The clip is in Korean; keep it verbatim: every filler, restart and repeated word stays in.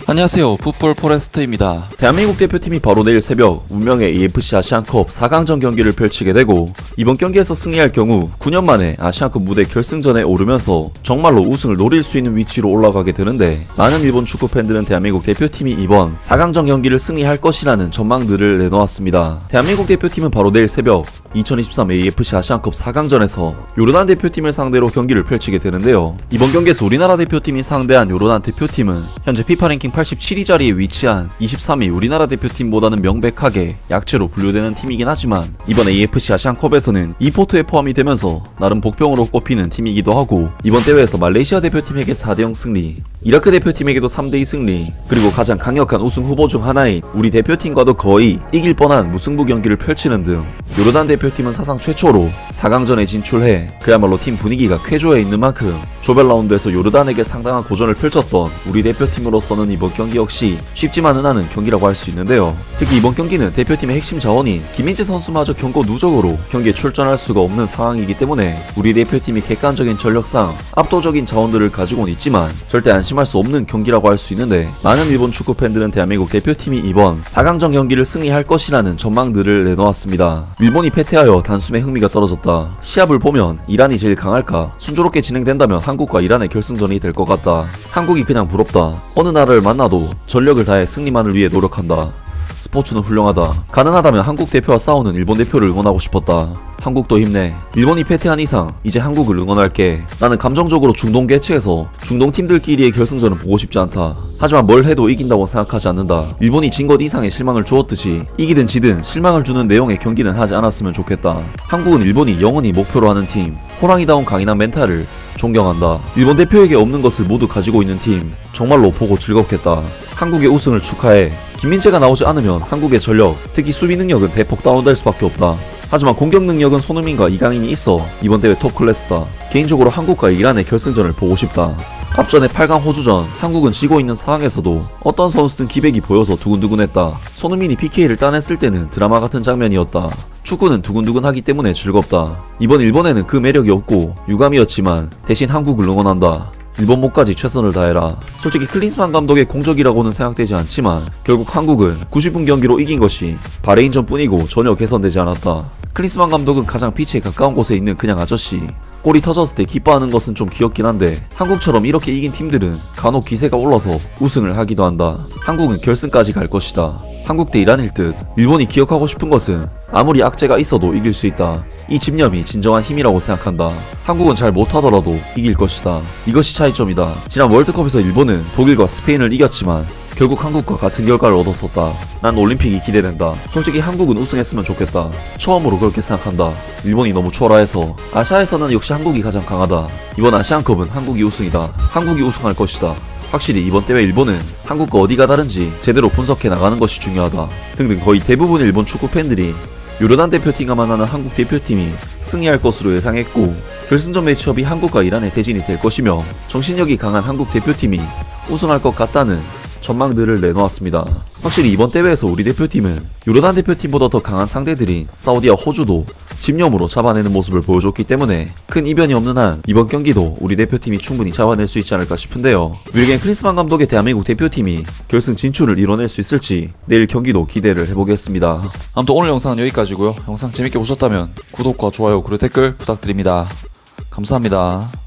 안녕하세요, 풋볼 포레스트입니다. 대한민국 대표팀이 바로 내일 새벽 운명의 에이에프씨 아시안컵 사 강전 경기를 펼치게 되고, 이번 경기에서 승리할 경우 구 년 만에 아시안컵 무대 결승전에 오르면서 정말로 우승을 노릴 수 있는 위치로 올라가게 되는데, 많은 일본 축구 팬들은 대한민국 대표팀이 이번 사 강전 경기를 승리할 것이라는 전망들을 내놓았습니다. 대한민국 대표팀은 바로 내일 새벽 이천이십삼 에이에프씨 아시안컵 사 강전에서 요르단 대표팀을 상대로 경기를 펼치게 되는데요. 이번 경기에서 우리나라 대표팀이 상대한 요르단 대표팀은 현재 피파 랭킹 팔십칠 위 자리에 위치한 이십삼 위 우리나라 대표팀보다는 명백하게 약체로 분류되는 팀이긴 하지만, 이번 에이에프씨 아시안컵에서는 이 포트에 포함이 되면서 나름 복병으로 꼽히는 팀이기도 하고, 이번 대회에서 말레이시아 대표팀에게 사 대 영 승리, 이라크 대표팀에게도 삼 대 이 승리, 그리고 가장 강력한 우승 후보 중 하나인 우리 대표팀과도 거의 이길 뻔한 무승부 경기를 펼치는 등, 요르단 대표팀은 사상 최초로 사 강전에 진출해 그야말로 팀 분위기가 쾌조해 있는 만큼 조별 라운드에서 요르단에게 상당한 고전을 펼쳤던 우리 대표팀으로서는 이번 경기 역시 쉽지만은 않은 경기라고 할 수 있는데요. 특히 이번 경기는 대표팀의 핵심 자원인 김민재 선수마저 경고 누적으로 경기에 출전할 수가 없는 상황이기 때문에 우리 대표팀이 객관적인 전력상 압도적인 자원들을 가지고는 있지만 절대 안심할 수 없는 경기라고 할 수 있는데, 많은 일본 축구 팬들은 대한민국 대표팀이 이번 사 강전 경기를 승리할 것이라는 전망들을 내놓았습니다. 일본이 패퇴하여 단숨에 흥미가 떨어졌다. 시합을 보면 이란이 제일 강할까? 순조롭게 진행된다면 한국과 이란의 결승전이 될 것 같다. 한국이 그냥 부럽다. 어느 나라를 만나도 전력을 다해 승리만을 위해 노력한다. 스포츠는 훌륭하다. 가능하다면 한국 대표와 싸우는 일본 대표를 응원하고 싶었다. 한국도 힘내. 일본이 패퇴한 이상 이제 한국을 응원할게. 나는 감정적으로 중동 개최에서 중동 팀들끼리의 결승전은 보고 싶지 않다. 하지만 뭘 해도 이긴다고 생각하지 않는다. 일본이 진 것 이상의 실망을 주었듯이 이기든 지든 실망을 주는 내용의 경기는 하지 않았으면 좋겠다. 한국은 일본이 영원히 목표로 하는 팀, 호랑이다운 강인한 멘탈을 존경한다. 일본 대표에게 없는 것을 모두 가지고 있는 팀, 정말로 보고 즐겁겠다. 한국의 우승을 축하해. 김민재가 나오지 않으면 한국의 전력, 특히 수비 능력은 대폭 다운될 수밖에 없다. 하지만 공격 능력은 손흥민과 이강인이 있어 이번 대회 톱 클래스다. 개인적으로 한국과 이란의 결승전을 보고 싶다. 앞전에 팔 강 호주전 한국은 지고 있는 상황에서도 어떤 선수든 기백이 보여서 두근두근했다. 손흥민이 피케이를 따냈을 때는 드라마 같은 장면이었다. 축구는 두근두근하기 때문에 즐겁다. 이번 일본에는 그 매력이 없고 유감이었지만 대신 한국을 응원한다. 일본 목까지 최선을 다해라. 솔직히 클린스만 감독의 공적이라고는 생각되지 않지만 결국 한국은 구십 분 경기로 이긴 것이 바레인전 뿐이고 전혀 개선되지 않았다. 클린스만 감독은 가장 피치에 가까운 곳에 있는 그냥 아저씨. 골이 터졌을 때 기뻐하는 것은 좀 귀엽긴 한데, 한국처럼 이렇게 이긴 팀들은 간혹 기세가 올라서 우승을 하기도 한다. 한국은 결승까지 갈 것이다. 한국 대 이란일 듯. 일본이 기억하고 싶은 것은 아무리 악재가 있어도 이길 수 있다. 이 집념이 진정한 힘이라고 생각한다. 한국은 잘 못하더라도 이길 것이다. 이것이 차이점이다. 지난 월드컵에서 일본은 독일과 스페인을 이겼지만 결국 한국과 같은 결과를 얻었었다. 난 올림픽이 기대된다. 솔직히 한국은 우승했으면 좋겠다. 처음으로 그렇게 생각한다. 일본이 너무 초라해서. 아시아에서는 역시 한국이 가장 강하다. 이번 아시안컵은 한국이 우승이다. 한국이 우승할 것이다. 확실히 이번 대회 일본은 한국과 어디가 다른지 제대로 분석해 나가는 것이 중요하다. 등등 거의 대부분 일본 축구 팬들이 요르단 대표팀과 만나는 한국 대표팀이 승리할 것으로 예상했고, 결승전 매치업이 한국과 이란의 대진이 될 것이며 정신력이 강한 한국 대표팀이 우승할 것 같다는 전망들을 내놓았습니다. 확실히 이번 대회에서 우리 대표팀은 요르단 대표팀보다 더 강한 상대들인 사우디와 호주도 집념으로 잡아내는 모습을 보여줬기 때문에 큰 이변이 없는 한 이번 경기도 우리 대표팀이 충분히 잡아낼 수 있지 않을까 싶은데요. 윌겐 클린스만 감독의 대한민국 대표팀이 결승 진출을 이뤄낼 수 있을지 내일 경기도 기대를 해보겠습니다. 아무튼 오늘 영상은 여기까지고요. 영상 재밌게 보셨다면 구독과 좋아요 그리고 댓글 부탁드립니다. 감사합니다.